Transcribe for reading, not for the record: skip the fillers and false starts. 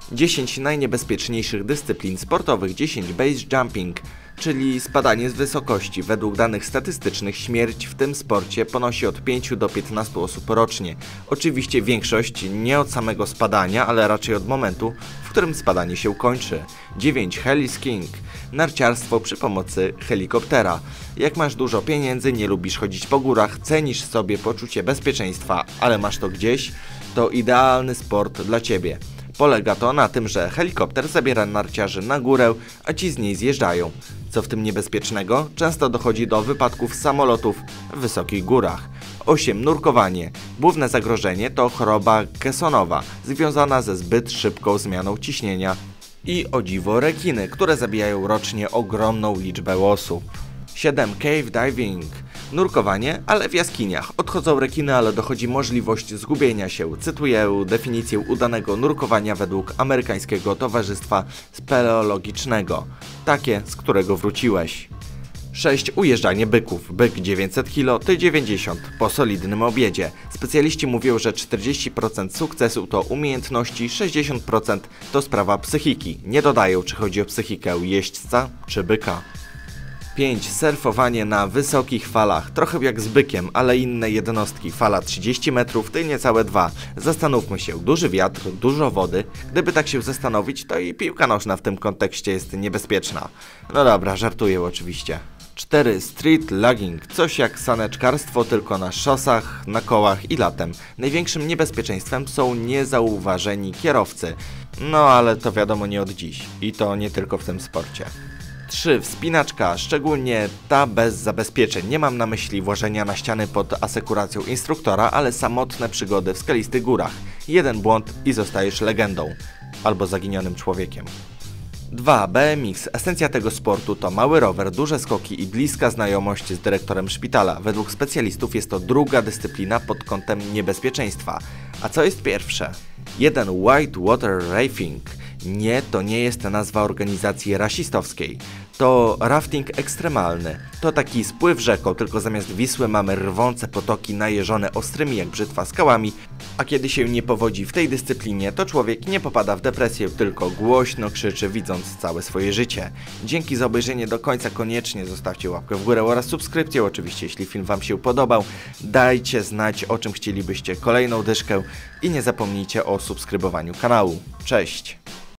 10 najniebezpieczniejszych dyscyplin sportowych, 10 base jumping, czyli spadanie z wysokości. Według danych statystycznych śmierć w tym sporcie ponosi od 5 do 15 osób rocznie. Oczywiście większość nie od samego spadania, ale raczej od momentu, w którym spadanie się kończy. 9 heli-skiing, narciarstwo przy pomocy helikoptera. Jak masz dużo pieniędzy, nie lubisz chodzić po górach, cenisz sobie poczucie bezpieczeństwa, ale masz to gdzieś, to idealny sport dla Ciebie. Polega to na tym, że helikopter zabiera narciarzy na górę, a ci z niej zjeżdżają. Co w tym niebezpiecznego? Często dochodzi do wypadków samolotów w wysokich górach. 8. Nurkowanie. Główne zagrożenie to choroba Kessonowa, związana ze zbyt szybką zmianą ciśnienia. I o dziwo rekiny, które zabijają rocznie ogromną liczbę osób. 7. Cave diving. Nurkowanie, ale w jaskiniach. Odchodzą rekiny, ale dochodzi możliwość zgubienia się. Cytuję definicję udanego nurkowania według amerykańskiego towarzystwa speleologicznego. Takie, z którego wróciłeś. 6. Ujeżdżanie byków. Byk 900 kg, ty 90 po solidnym obiedzie. Specjaliści mówią, że 40% sukcesu to umiejętności, 60% to sprawa psychiki. Nie dodają, czy chodzi o psychikę jeźdźca czy byka. 5. Surfowanie na wysokich falach. Trochę jak z bykiem, ale inne jednostki. Fala 30 metrów, ty niecałe 2. Zastanówmy się, duży wiatr, dużo wody. Gdyby tak się zastanowić, to i piłka nożna w tym kontekście jest niebezpieczna. No dobra, żartuję oczywiście. 4. Street lugging. Coś jak saneczkarstwo, tylko na szosach, na kołach i latem. Największym niebezpieczeństwem są niezauważeni kierowcy. No ale to wiadomo nie od dziś. I to nie tylko w tym sporcie. 3. Wspinaczka, szczególnie ta bez zabezpieczeń. Nie mam na myśli włożenia na ściany pod asekuracją instruktora, ale samotne przygody w skalistych górach. Jeden błąd i zostajesz legendą. Albo zaginionym człowiekiem. 2. BMX. Esencja tego sportu to mały rower, duże skoki i bliska znajomość z dyrektorem szpitala. Według specjalistów jest to druga dyscyplina pod kątem niebezpieczeństwa. A co jest pierwsze? 1. White Water Rafting. Nie, to nie jest nazwa organizacji rasistowskiej. To rafting ekstremalny. To taki spływ rzeką, tylko zamiast Wisły mamy rwące potoki najeżone ostrymi jak brzytwa skałami, a kiedy się nie powodzi w tej dyscyplinie, to człowiek nie popada w depresję, tylko głośno krzyczy, widząc całe swoje życie. Dzięki za obejrzenie do końca, koniecznie zostawcie łapkę w górę oraz subskrypcję, oczywiście jeśli film Wam się podobał. Dajcie znać, o czym chcielibyście kolejną dyszkę i nie zapomnijcie o subskrybowaniu kanału. Cześć!